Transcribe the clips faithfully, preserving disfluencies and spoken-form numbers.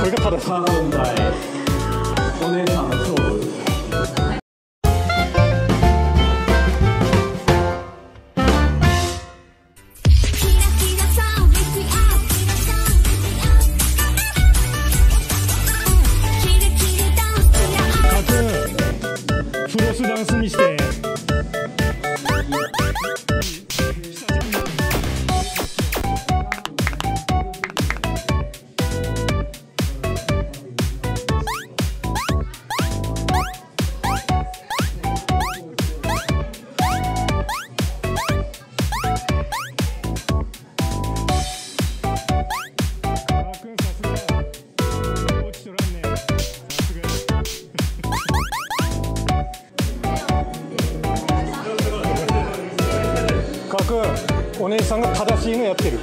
れが正しい問題。お姉さんの勝負。 フロスダンスにして。かくお姉さんが正しいのやってる。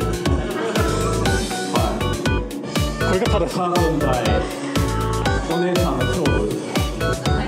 はい。 これが正しい問題。お姉さんの勝負。